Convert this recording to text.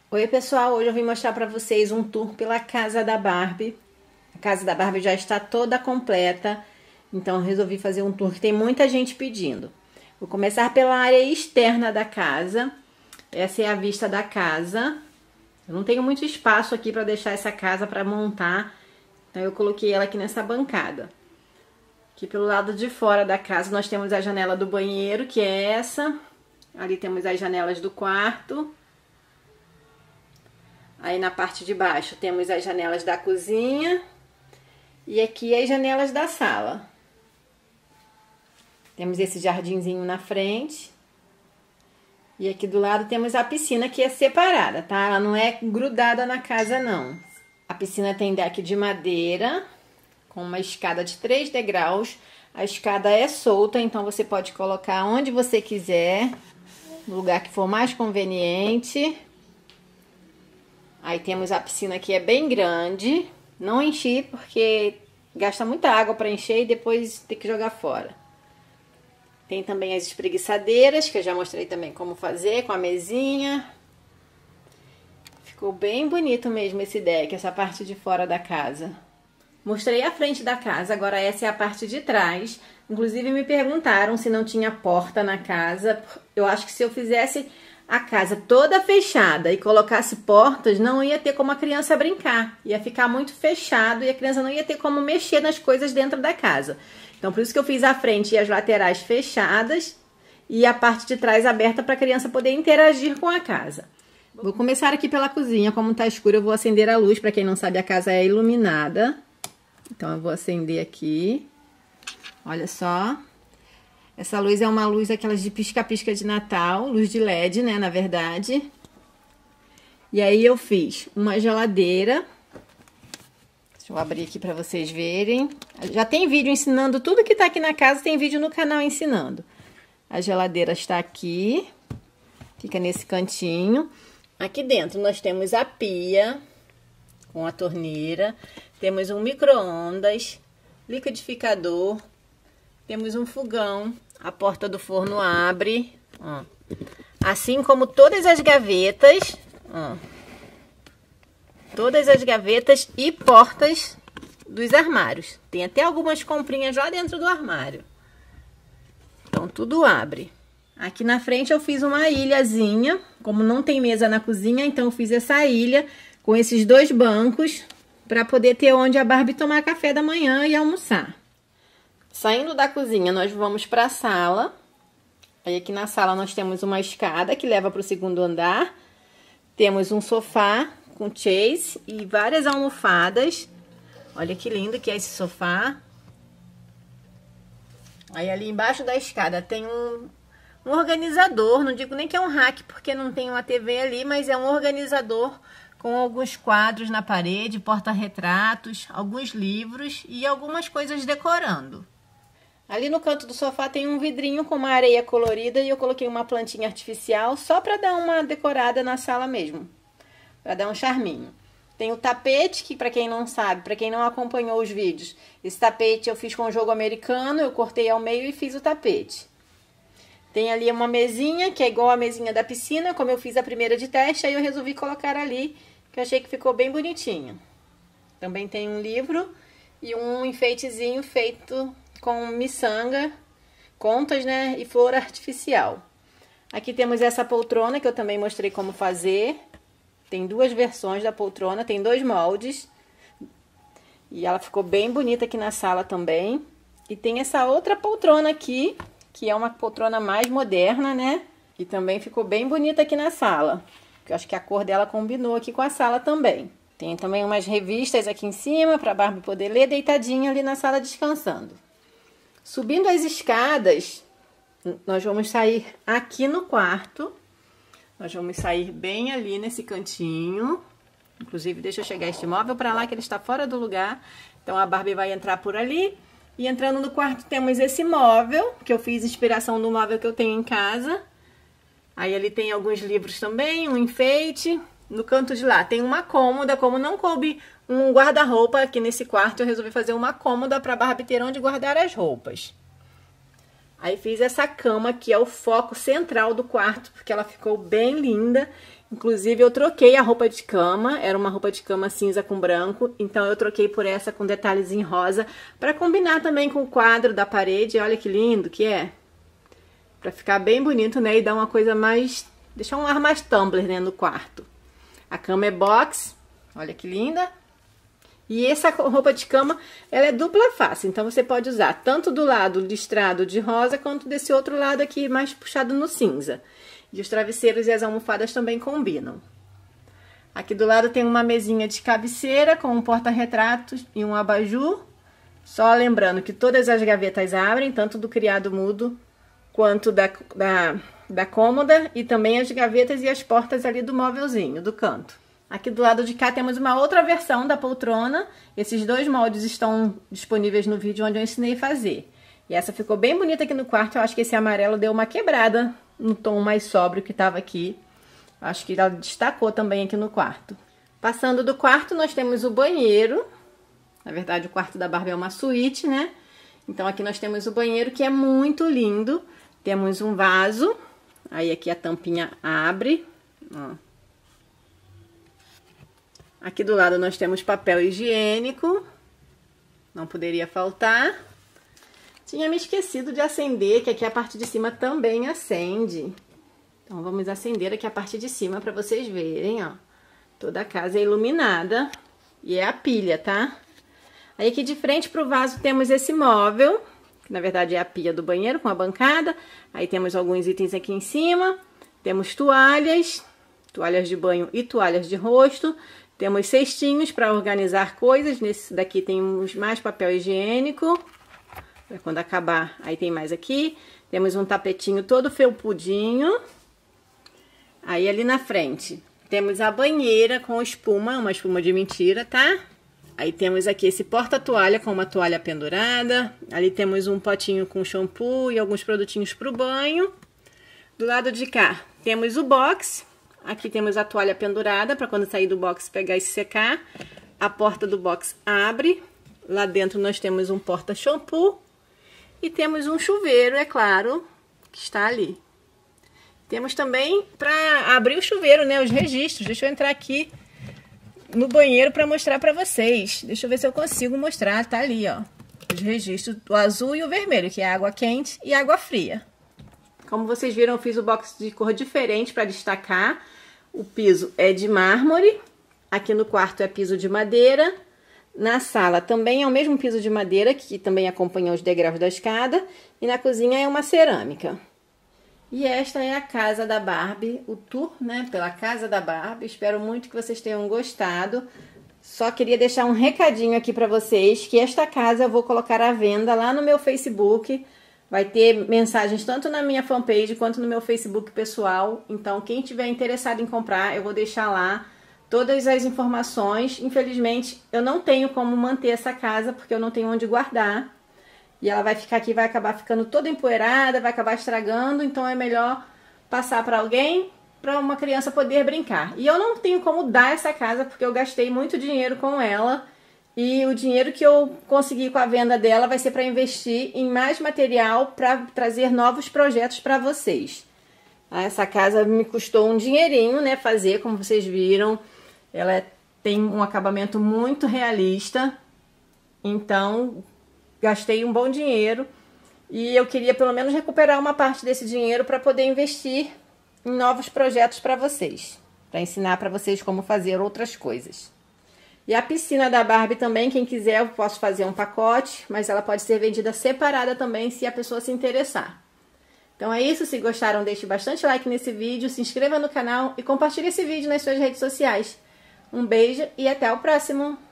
Oi pessoal, hoje eu vim mostrar para vocês um tour pela casa da Barbie. A casa da Barbie já está toda completa, então eu resolvi fazer um tour que tem muita gente pedindo. Vou começar pela área externa da casa. Essa é a vista da casa. Eu não tenho muito espaço aqui para deixar essa casa para montar, então eu coloquei ela aqui nessa bancada. Aqui pelo lado de fora da casa nós temos a janela do banheiro, que é essa. Ali temos as janelas do quarto. Aí na parte de baixo temos as janelas da cozinha e aqui as janelas da sala. Temos esse jardinzinho na frente. E aqui do lado temos a piscina, que é separada, tá? Ela não é grudada na casa, não. A piscina tem deck de madeira, com uma escada de 3 degraus. A escada é solta, então você pode colocar onde você quiser, no lugar que for mais conveniente. Aí temos a piscina que é bem grande. Não enchi porque gasta muita água para encher e depois tem que jogar fora. Tem também as espreguiçadeiras, que eu já mostrei também como fazer, com a mesinha. Ficou bem bonito mesmo esse deck, essa parte de fora da casa. Mostrei a frente da casa, agora essa é a parte de trás. Inclusive me perguntaram se não tinha porta na casa. Eu acho que se eu fizesse a casa toda fechada e colocasse portas, não ia ter como a criança brincar. Ia ficar muito fechado e a criança não ia ter como mexer nas coisas dentro da casa. Então, por isso que eu fiz a frente e as laterais fechadas e a parte de trás aberta para a criança poder interagir com a casa. Vou começar aqui pela cozinha. Como tá escuro, eu vou acender a luz. Para quem não sabe, a casa é iluminada. Então, eu vou acender aqui. Olha só. Essa luz é uma luz aquelas de pisca-pisca de Natal, luz de LED, né, na verdade. E aí eu fiz uma geladeira. Deixa eu abrir aqui para vocês verem. Já tem vídeo ensinando tudo que tá aqui na casa, tem vídeo no canal ensinando. A geladeira está aqui, fica nesse cantinho. Aqui dentro nós temos a pia com a torneira, temos um micro-ondas, liquidificador, temos um fogão. A porta do forno abre, ó. Assim como todas as gavetas, ó. Todas as gavetas e portas dos armários. Tem até algumas comprinhas lá dentro do armário. Então, tudo abre. Aqui na frente eu fiz uma ilhazinha. Como não tem mesa na cozinha, então eu fiz essa ilha com esses 2 bancos para poder ter onde a Barbie tomar café da manhã e almoçar. Saindo da cozinha, nós vamos para a sala. Aí aqui na sala nós temos uma escada que leva para o 2º andar. Temos um sofá com chase e várias almofadas. Olha que lindo que é esse sofá. Aí ali embaixo da escada tem um organizador. Não digo nem que é um rack porque não tem uma TV ali, mas é um organizador com alguns quadros na parede, porta-retratos, alguns livros e algumas coisas decorando. Ali no canto do sofá tem um vidrinho com uma areia colorida e eu coloquei uma plantinha artificial só para dar uma decorada na sala mesmo, para dar um charminho. Tem o tapete, que para quem não sabe, para quem não acompanhou os vídeos, esse tapete eu fiz com o jogo americano, eu cortei ao meio e fiz o tapete. Tem ali uma mesinha, que é igual a mesinha da piscina, como eu fiz a primeira de teste, aí eu resolvi colocar ali, que eu achei que ficou bem bonitinho. Também tem um livro e um enfeitezinho feito com miçanga, contas, né, e flor artificial. Aqui temos essa poltrona que eu também mostrei como fazer. Tem 2 versões da poltrona, tem 2 moldes. E ela ficou bem bonita aqui na sala também. E tem essa outra poltrona aqui, que é uma poltrona mais moderna, né? E também ficou bem bonita aqui na sala. Eu acho que a cor dela combinou aqui com a sala também. Tem também umas revistas aqui em cima para a Barbie poder ler deitadinha ali na sala descansando. Subindo as escadas, nós vamos sair aqui no quarto. Nós vamos sair bem ali nesse cantinho. Inclusive, deixa eu chegar este móvel para lá, que ele está fora do lugar. Então, a Barbie vai entrar por ali. E entrando no quarto, temos esse móvel, que eu fiz inspiração no móvel que eu tenho em casa. Aí, ali tem alguns livros também, um enfeite. No canto de lá tem uma cômoda, como não coube um guarda-roupa aqui nesse quarto, eu resolvi fazer uma cômoda para a Barbie ter onde guardar as roupas. Aí fiz essa cama que é o foco central do quarto, porque ela ficou bem linda. Inclusive, eu troquei a roupa de cama, era uma roupa de cama cinza com branco, então eu troquei por essa com detalhes em rosa, para combinar também com o quadro da parede. Olha que lindo que é. Para ficar bem bonito, né? E dar uma coisa mais... deixar um ar mais Tumblr, né, no quarto. A cama é box, olha que linda. E essa roupa de cama, ela é dupla face, então você pode usar tanto do lado listrado de rosa, quanto desse outro lado aqui, mais puxado no cinza. E os travesseiros e as almofadas também combinam. Aqui do lado tem uma mesinha de cabeceira com um porta-retratos e um abajur. Só lembrando que todas as gavetas abrem, tanto do criado mudo quanto da cômoda. E também as gavetas e as portas ali do móvelzinho, do canto. Aqui do lado de cá temos uma outra versão da poltrona. Esses dois moldes estão disponíveis no vídeo onde eu ensinei a fazer. E essa ficou bem bonita aqui no quarto. Eu acho que esse amarelo deu uma quebrada no tom mais sóbrio que estava aqui. Acho que ela destacou também aqui no quarto. Passando do quarto, nós temos o banheiro. Na verdade, o quarto da Barbie é uma suíte, né? Então, aqui nós temos o banheiro, que é muito lindo. Temos um vaso. Aí, aqui a tampinha abre. Ó. Aqui do lado, nós temos papel higiênico. Não poderia faltar. Tinha me esquecido de acender, que aqui a parte de cima também acende. Então, vamos acender aqui a parte de cima para vocês verem, ó. Toda a casa é iluminada. E é a pilha, tá? Aí, aqui de frente pro vaso, temos esse móvel. Que, na verdade, é a pia do banheiro com a bancada. Aí, temos alguns itens aqui em cima. Temos toalhas. Toalhas de banho e toalhas de rosto. Temos cestinhos para organizar coisas. Nesse daqui temos mais papel higiênico. Quando acabar, aí tem mais aqui. Temos um tapetinho todo felpudinho. Aí ali na frente, temos a banheira com espuma, uma espuma de mentira, tá? Aí temos aqui esse porta-toalha com uma toalha pendurada. Ali temos um potinho com shampoo e alguns produtinhos pro banho. Do lado de cá, temos o box. Aqui temos a toalha pendurada para quando sair do box pegar e secar. A porta do box abre. Lá dentro nós temos um porta-shampoo. E temos um chuveiro, é claro, que está ali. Temos também para abrir o chuveiro, né, os registros. Deixa eu entrar aqui no banheiro para mostrar para vocês. Deixa eu ver se eu consigo mostrar, tá ali, ó. Os registros, o azul e o vermelho, que é água quente e água fria. Como vocês viram, eu fiz o box de cor diferente para destacar. O piso é de mármore. Aqui no quarto é piso de madeira. Na sala também é o mesmo piso de madeira, que também acompanha os degraus da escada. E na cozinha é uma cerâmica. E esta é a casa da Barbie, o tour, né, pela casa da Barbie. Espero muito que vocês tenham gostado. Só queria deixar um recadinho aqui para vocês, que esta casa eu vou colocar à venda lá no meu Facebook. Vai ter mensagens tanto na minha fanpage quanto no meu Facebook pessoal. Então, quem tiver interessado em comprar, eu vou deixar lá todas as informações. Infelizmente, eu não tenho como manter essa casa, porque eu não tenho onde guardar. E ela vai ficar aqui, vai acabar ficando toda empoeirada, vai acabar estragando. Então, é melhor passar para alguém, para uma criança poder brincar. E eu não tenho como dar essa casa, porque eu gastei muito dinheiro com ela. E o dinheiro que eu consegui com a venda dela vai ser para investir em mais material para trazer novos projetos para vocês. Essa casa me custou um dinheirinho, né, fazer, como vocês viram. Ela tem um acabamento muito realista. Então, gastei um bom dinheiro. E eu queria pelo menos recuperar uma parte desse dinheiro para poder investir em novos projetos para vocês. Para ensinar para vocês como fazer outras coisas. E a piscina da Barbie também, quem quiser, eu posso fazer um pacote, mas ela pode ser vendida separada também, se a pessoa se interessar. Então é isso, se gostaram, deixe bastante like nesse vídeo, se inscreva no canal e compartilhe esse vídeo nas suas redes sociais. Um beijo e até o próximo!